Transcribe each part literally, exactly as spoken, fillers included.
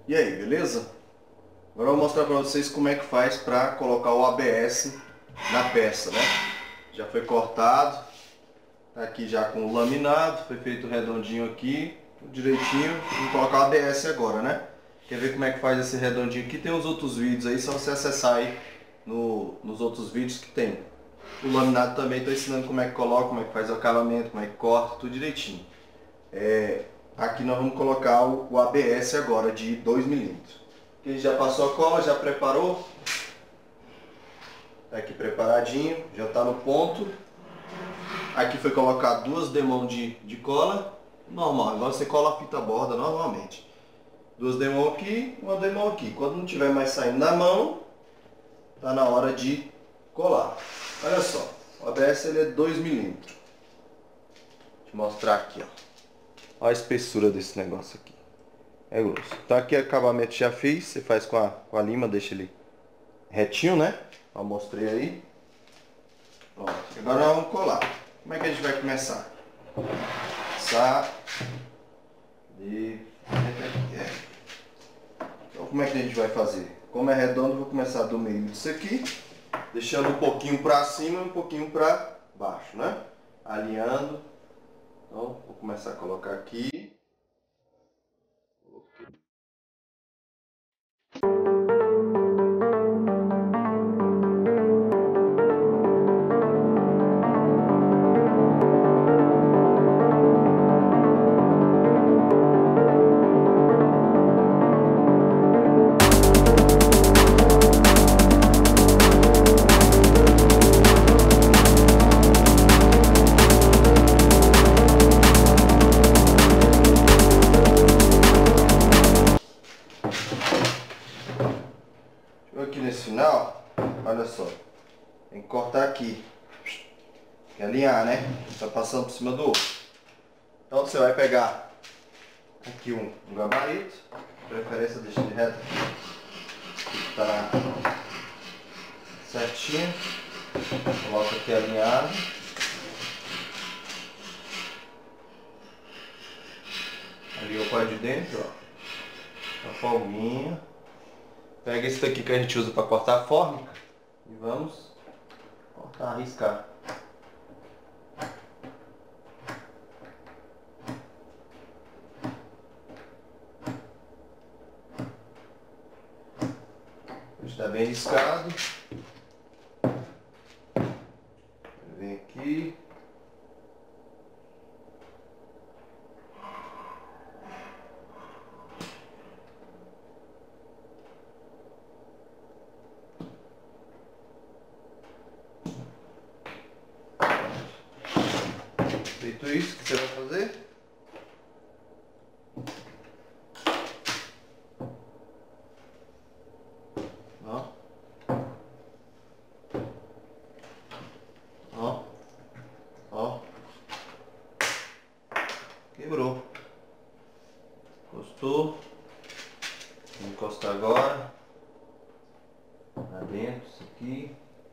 E aí, beleza? Agora eu vou mostrar para vocês como é que faz para colocar o A B S na peça, né? Já foi cortado, tá aqui já com o laminado, foi feito redondinho aqui, tudo direitinho. Vamos colocar o A B S agora, né? Quer ver como é que faz esse redondinho aqui? Tem os outros vídeos aí, só você acessar aí no, nos outros vídeos que tem. O laminado também estou ensinando como é que coloca, como é que faz o acabamento, como é que corta, tudo direitinho. É, aqui nós vamos colocar o, o A B S agora de dois milímetros. Aqui já passou a cola, já preparou. Tá aqui preparadinho, já está no ponto. Aqui foi colocar duas demão de, de cola, normal, igual você cola a fita borda normalmente. Duas demão aqui, uma demão aqui. Quando não tiver mais saindo na mão, tá na hora de colar. Olha só, o A B S ele é dois milímetros. Deixa eu mostrar aqui, ó. Olha a espessura desse negócio aqui. É grosso. Então aqui o acabamento já fiz, você faz com a, com a lima, deixa ele retinho, né? Eu mostrei aí. Pronto. Agora nós vamos colar. Como é que a gente vai começar? Começar de... Então como é que a gente vai fazer? Como é redondo, eu vou começar do meio disso aqui, deixando um pouquinho para cima e um pouquinho para baixo, né? Alinhando. Então vou começar a colocar aqui. Aqui nesse final, olha só, tem que cortar aqui, tem que alinhar, né? Tá passando por cima do outro. Então você vai pegar aqui um, um gabarito, de preferência deixa ele reto, tá certinho, coloca aqui alinhado. Ali o quadro de dentro, ó, a folguinha. Pega esse daqui que a gente usa para cortar a fórmica e vamos cortar, riscar. Está bem riscado. Vem aqui. Feito isso, o que você vai fazer? Ó. Ó. Ó. Quebrou. Encostou. Vou encostar agora. Lá dentro, isso aqui.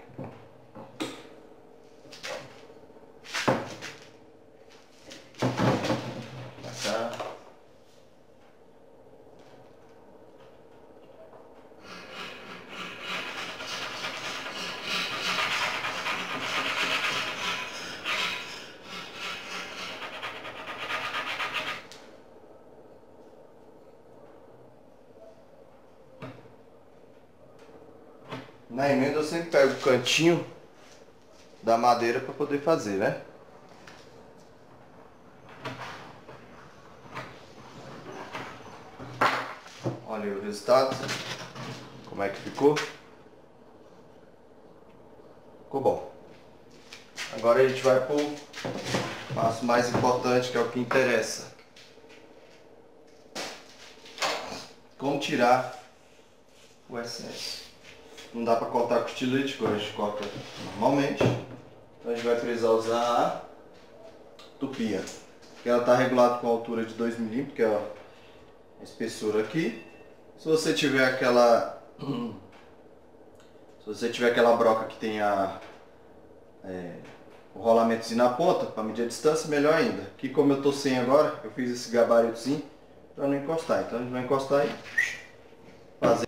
Na emenda eu sempre pego o cantinho da madeira para poder fazer, né? Olha aí o resultado. Como é que ficou? Ficou bom. Agora a gente vai para o passo mais importante, que é o que interessa. Como tirar o excesso. Não dá para cortar com estilete, que a gente corta normalmente. Então a gente vai precisar usar a tupia. Que ela está regulada com a altura de dois milímetros, que é a espessura aqui. Se você tiver aquela... Se você tiver aquela broca que tem a... É, o rolamentozinho na ponta, para medir a distância, melhor ainda. Aqui como eu estou sem agora, eu fiz esse gabaritozinho para não encostar. Então a gente vai encostar aí. fazer.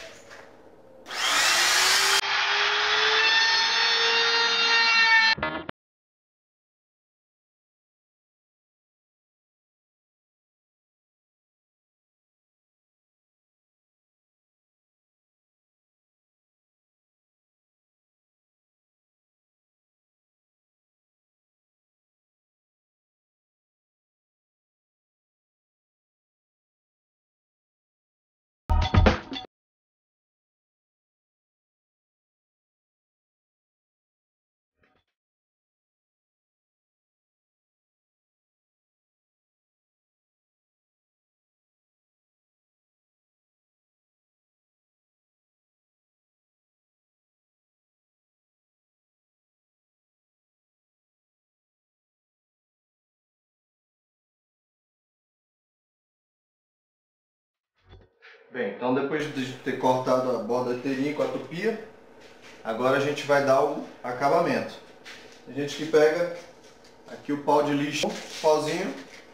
Bem, então depois de ter cortado a borda inteirinha com a tupia, agora a gente vai dar o acabamento. A gente que pega aqui o pau de lixo, pauzinho,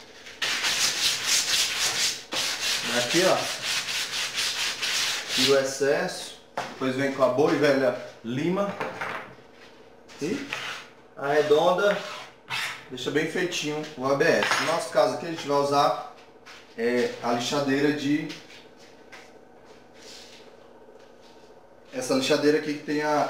aqui ó, tira o excesso, depois vem com a boa e velha lima e arredonda, deixa bem feitinho o A B S. No nosso caso aqui a gente vai usar é, a lixadeira de... Essa lixadeira aqui que tem a...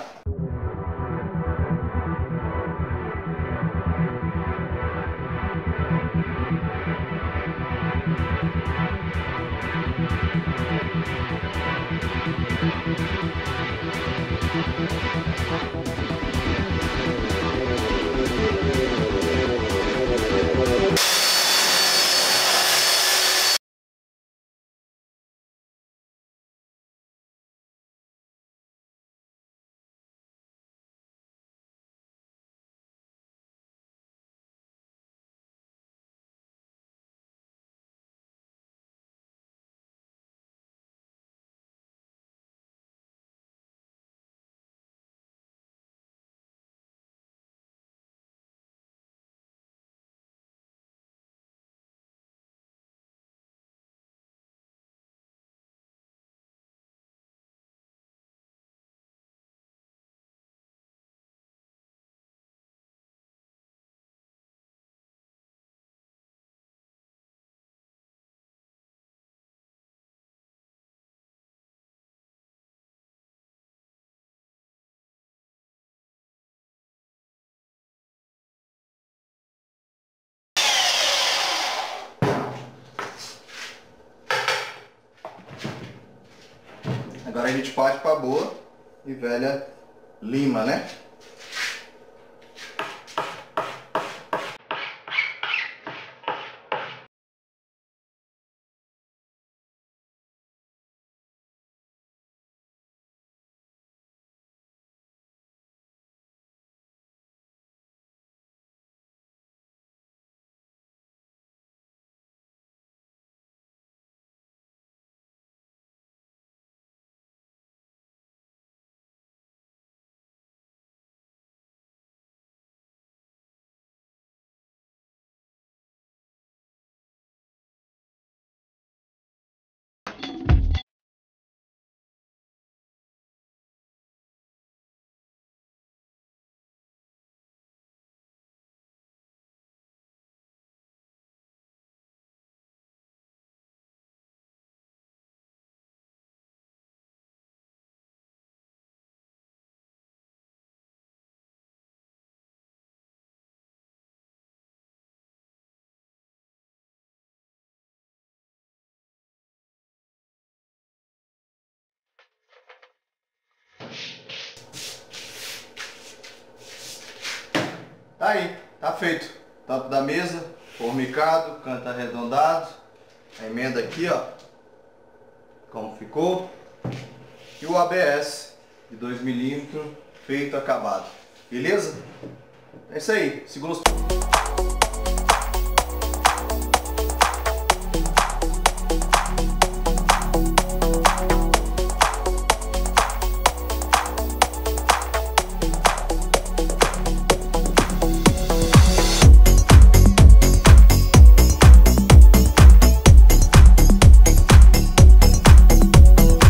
Agora a gente parte para boa e velha lima, né? Tá aí, tá feito. Tampo da mesa, formicado, canto arredondado. A emenda aqui, ó, como ficou. E o A B S de dois milímetros feito, acabado. Beleza? É isso aí. Se gostou...